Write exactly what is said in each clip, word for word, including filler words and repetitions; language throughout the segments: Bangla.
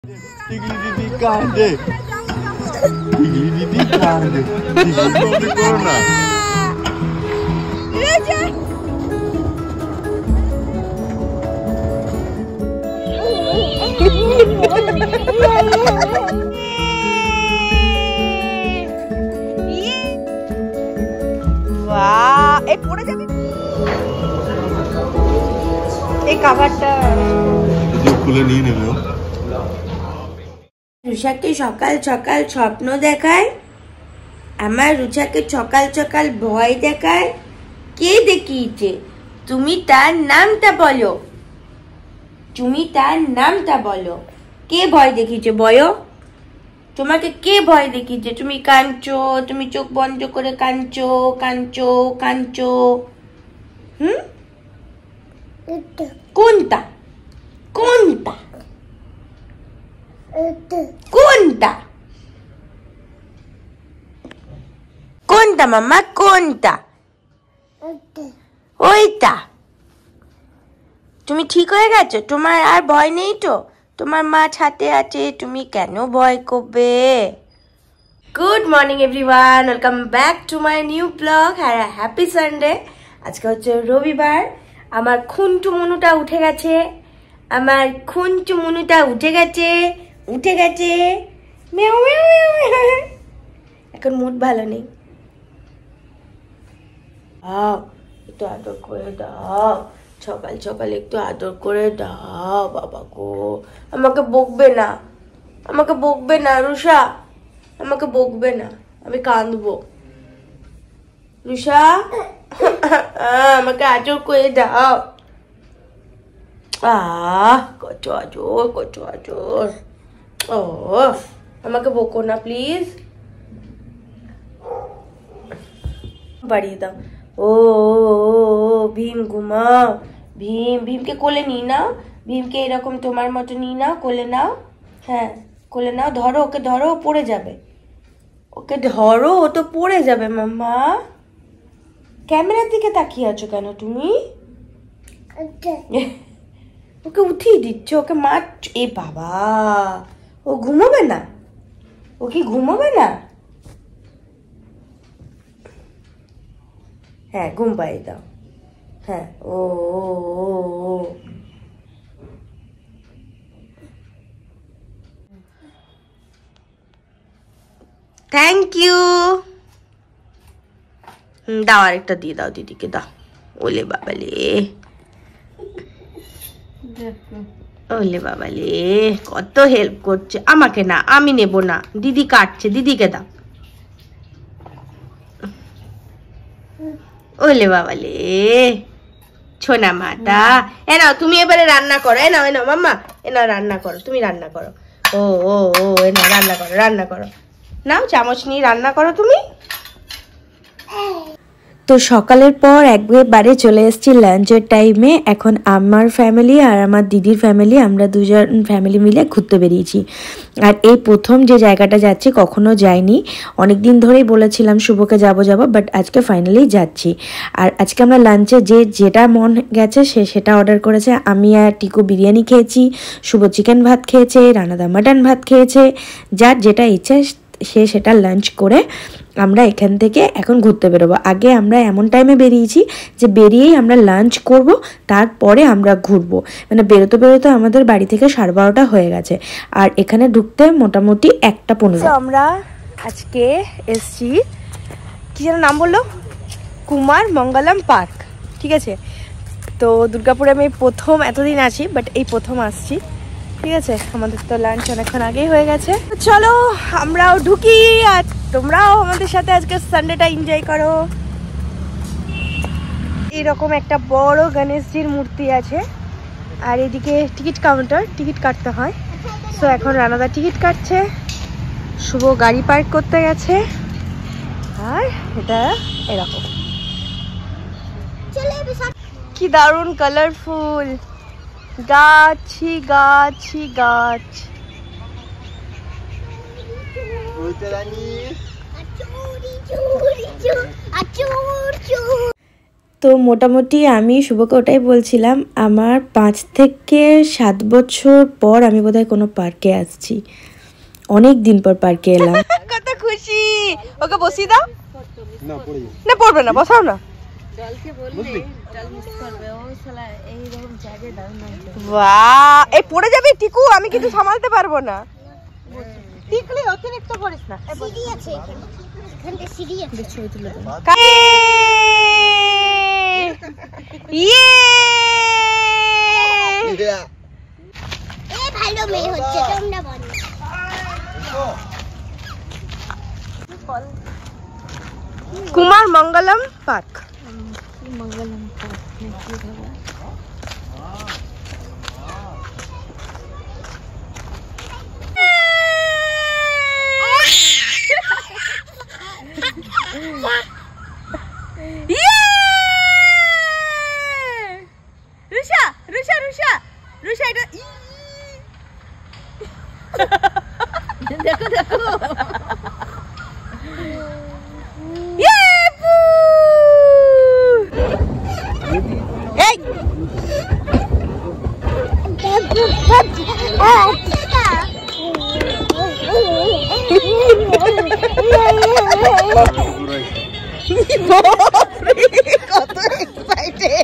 টিকলি দিদি কাঁদে টিকলি দিদি কাঁদে টিকলি করো না এই পড়ে যাবে এই কভারটা খুলে নিয়ে নেবে। রুষাকে সকাল সকাল স্বপ্ন দেখায়, আমার রুষাকে সকাল সকাল ভয় দেখায়। কে দেখিয়েছে? তুমি তার নামটা বলো, তুমি তার নামটা বলো। কে ভয় দেখিয়েছে বলো? তোমাকে কে ভয় দেখিয়েছে? তুমি কাঁদছো, তুমি চোখ বন্ধ করে কাঁদছো কাঁদছো কাঁদছো। হুম, কোনটা কোনটা কোনটা কোনটা মাম্মা কোনটা? ওইটা। তুমি ঠিক হয়ে গেছো? তোমার আর ভয় নেই তো? তোমার মা ছাতে আছে, তুমি কেন ভয় করবে? Good morning everyone, welcome back to my new blog. আর হ্যাপি সানডে। আজকে হচ্ছে রবিবার। আমার খুন্টু মনুটা উঠে গেছে, আমার খুন্টু মনুটা উঠে গেছে উঠে গেছে মেও মেও মেও। এখন মুড ভালো নেই। দাও একটু আদর করে দাও, সকাল সকাল একটু আদর করে দাও। বাবা গো, আমাকে বকবে না, আমাকে বকবে না রুষা, আমাকে বকবে না, আমি কাঁদবো। রুষা আমাকে আদর করে দাও। আহ কত আদর, কত আদর। ও আমাকে বকো না প্লিজ, বাড়িয়ে দাও। ও ভীম ঘুমাও, ভীম ভীমকে কোলে নিয়ে নাও, ভীমকে এরকম তোমার মতো নিয়ে নাও, কোলে নাও। হ্যাঁ কোলে নাও, ধরো ওকে, ধরো পড়ে যাবে, ওকে ধরো, ও তো পড়ে যাবে। মাম্মা ক্যামেরার দিকে তাকিয়ে আছো কেন তুমি? ওকে উঠিয়ে দিচ্ছ, ওকে মার। এ বাবা, ও ঘুমোবে না? ও কি ঘুমোবে না? হ্যাঁ ঘুম পাই দাও। হ্যাঁ ও থ্যাংক ইউ। দাও আরেকটা দিয়ে দাও দিদিকে, দাও। ওলে বাবালে, ওলে বাবালে, কত হেল্প করছে আমাকে। না আমি নেব না, দিদি কাটছে, দিদিকে দাও। ওলে বাবালে ছোনা মাটা। এ নাও তুমি এবারে রান্না করো, এ নাও এ নাও মাম্মা, এ নাও রান্না করো, তুমি রান্না করো। ও ও ও এ নাও রান্না করো, রান্না করো, নাও চামচ নিয়ে রান্না করো তুমি। তো সকালের পর একবারে চলে এসেছি লাঞ্চের টাইমে। এখন আমার ফ্যামিলি আর আমার দিদির ফ্যামিলি, আমরা দুজন ফ্যামিলি মিলে ঘুরতে বেরিয়েছি। আর এই প্রথম যে জায়গাটা যাচ্ছি, কখনো যাইনি, অনেক দিন ধরেই বলেছিলাম শুভকে যাবো যাবো, বাট আজকে ফাইনালি যাচ্ছি। আর আজকে আমরা লাঞ্চে যে যেটা মন গেছে সে সেটা অর্ডার করেছে। আমি আর টিকু বিরিয়ানি খেয়েছি, শুভ চিকেন ভাত খেয়েছে, রানাদা মাটন ভাত খেয়েছে। যার যেটা ইচ্ছে সে সেটা লাঞ্চ করে আমরা এখান থেকে এখন ঘুরতে বেরোবো। আগে আমরা এমন টাইমে বেরিয়েছি যে বেরিয়েই আমরা লাঞ্চ করব, তারপরে আমরা ঘুরবো। মানে বেরোতে বেরোতে আমাদের বাড়ি থেকে সাড়ে বারোটা হয়ে গেছে, আর এখানে ঢুকতে মোটামুটি একটা পনেরো। আমরা আজকে এসছি, কি যেন নাম বললো, কুমার মঙ্গলম পার্ক, ঠিক আছে। তো দুর্গাপুরে আমি প্রথম, এতদিন আছি বাট এই প্রথম আসছি, ঠিক আছে। আমাদের তো লাঞ্চ অনেকক্ষণ আগেই হয়ে গেছে, চলো আমরাও ঢুকি আর তোমরাও আমাদের সাথে আজকে সানডেটা এনজয় করো। এইরকম একটা বড় গণেশজির মূর্তি আছে, আর এদিকে টিকিট কাউন্টার, টিকিট কাটতে হয়। সো এখন রানাদা টিকিট কাটছে, শুভ গাড়ি পার্ক করতে গেছে, আর এটা এরকম কি দারুণ কালারফুল গাছই গাছই গাছ। তো মোটামুটি আমি শুভকে ওটাই বলছিলাম, আমার পাঁচ থেকে সাত বছর পর আমি বোধহয় কোনো পার্কে আসছি, অনেক দিন পর পার্কে এলাম। কত খুশি, ওকে বসিয়ে দাও। না পড়ে না, পড়বে না, বসাও না। জলকে বললে জল মিস করবে, ও শালা এই রকম জায়গায় দাও না। বাহ, এই পড়ে যাবে টিকু, আমি কিন্তু সামলাতে পারবো না। টিকলি অতিরিক্ত করিস না। সিঁড়ি আছে এখানে, এখানে সিঁড়ি আছে, ছবি তুলে দাও। ইয়ে এ ভালো মেয়ে হচ্ছে, তোমরা বলো। কুমার মঙ্গলম পার্ক। মঙ্গলম পার্ক নাকি বাবা? রুষা রুষা রুষা রুষা এটা দেখো দেখো। এই কত excited.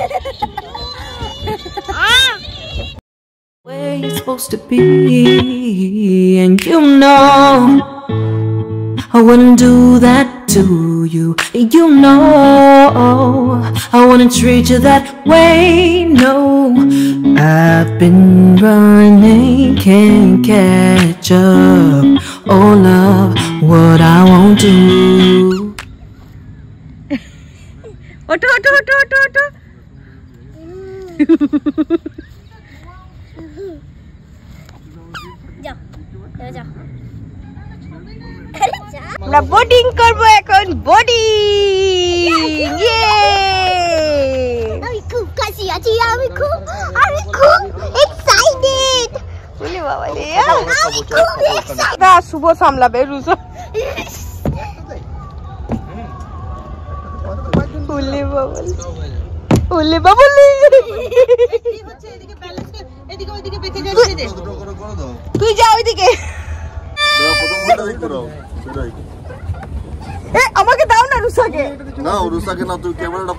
Where you're supposed to be, and you know I wouldn't do that to you. You know I wouldn't treat you that way. No, I've been running, can't catch up. Oh love, what I won't do. ওটো ওটো ওটো ওটো ওটো। যাও যাও, আমরা বোটিং করব এখন, বোটিং। ইয়ে আমি খুব খুশি আছি, আমি খুব আমি খুব এক্সাইটেড। বলি বাবা রে, আমি খুব এক্সাইটেড। না শুভ সামলাবে রুজো। বলি বাবা বলি বাবা তুই যা ওইদিকে। আমাকে দাও না রুসাকে। না রুসাকে না, তুই ক্যামেরাটা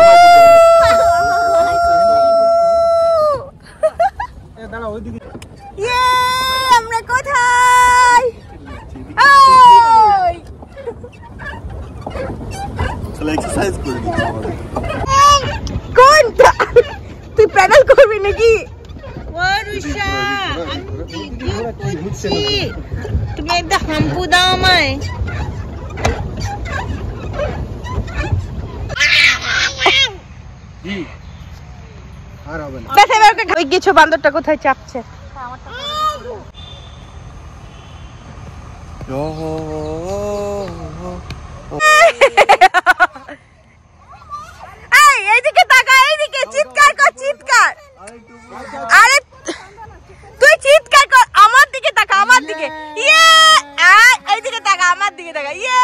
ইয়ে আমরা কোথায়? চলে এক্সারসাইজ করে দিচ্ছি আমাদের। কোনটা তুই প্যাডেল করবি নাকি? তুমি একটা হাম্পু দাও আমায়। ওই গেছো বান্দরটা কোথায় চাপছে। এইদিকে তাকা, এইদিকে চিৎকার কর, চিৎকার। আরে তুই চিৎকার কর, আমার দিকে তাকা, আমার দিকে। ইয়ে এইদিকে তাকা, আমার দিকে তাকা। ইয়ে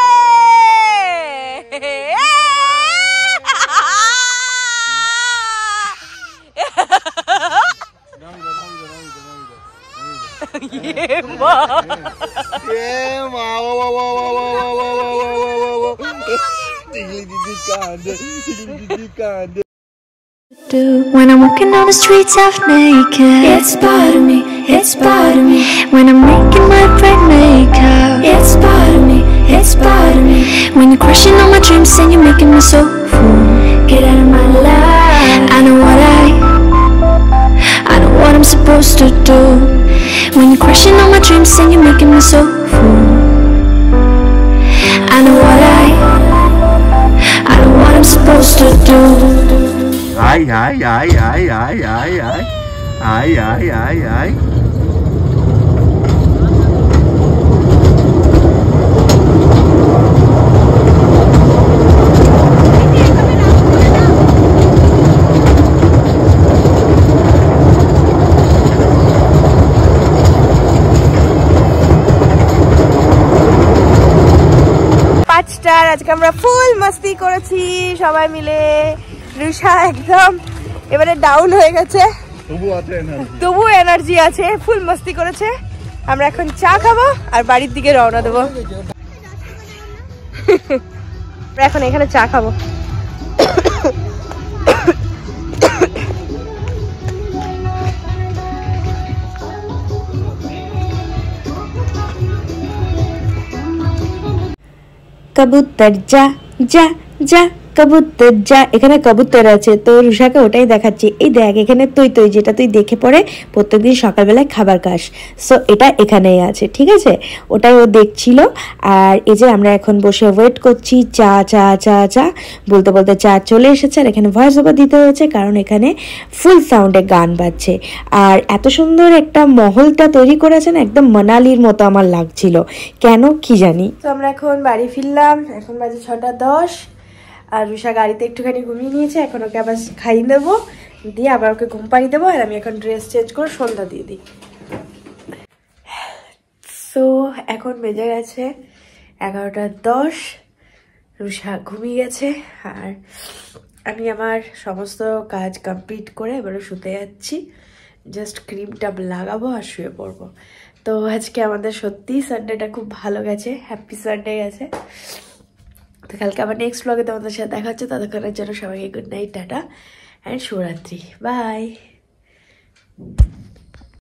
When I'm walking down the streets half naked, it's part of me, it's part of me. When I'm making my bed makeup, it's part of me, it's part of me. When you're crushing on my dreams and you're making me so full, get out of my life. I know what I, I know what I'm supposed to do. When you're crushing on my dreams and you're making me so full, I know what I, I know what I'm supposed to do. Ay, ay, ay, ay, ay, ay, ay, ay, ay, ay, ay. পাঁচটার আজকে আমরা ফুল মস্তি করেছি সবাই মিলে। রুষা একদম এবারে ডাউন হয়ে গেছে, তবু এনার্জি আছে, ফুল মস্তি করেছে। আমরা এখন চা খাবো আর বাড়ির দিকে রওনা দেবো। আমরা এখন এখানে চা খাবো। কবুতর যা যা যা কবুতর যা, এখানে কবুতর আছে তো রুষাকে ওটাই দেখাচ্ছি। এই দেখ এখানে তুই তুই যেটা তুই দেখে পড়ে প্রত্যেকদিন সকালবেলায় খাবার খাস, সো এটা এখানেই আছে, ঠিক আছে? ওটাই ও দেখছিল। আর এই যে আমরা এখন বসে ওয়েট করছি, চা চা চা চা বলতে বলতে চা চলে এসেছে। আর এখানে ভয়েস ওভার দিতে হয়েছে কারণ এখানে ফুল সাউন্ডে গান বাজছে। আর এত সুন্দর একটা মহলটা তৈরি করেছেন, একদম মানালির মতো আমার লাগছিল, কেন কি জানি। তো আমরা এখন বাড়ি ফিরলাম, এখন বাজে ছটা দশ। আর রুষা গাড়িতে একটুখানি ঘুমিয়ে নিয়েছে, এখন ওকে আবার খাইয়ে দেবো, দিয়ে আবার ওকে ঘুম পাড়িয়ে দেবো। আর আমি এখন ড্রেস চেঞ্জ করে সন্ধ্যা দিয়ে দিই। সো এখন বেজে গেছে এগারোটা দশ, রুষা ঘুমিয়ে গেছে আর আমি আমার সমস্ত কাজ কমপ্লিট করে এবারে শুতে যাচ্ছি। জাস্ট ক্রিমটা লাগাবো আর শুয়ে পড়বো। তো আজকে আমাদের সত্যি সানডেটা খুব ভালো গেছে, হ্যাপি সানডে গেছে। তো কালকে আবার নেক্সট ব্লগে তোমাদের সাথে দেখা হচ্ছে, ততক্ষণের জন্য সবাইকে গুড নাইট, টাটা অ্যান্ড শুভরাত্রি, বাই।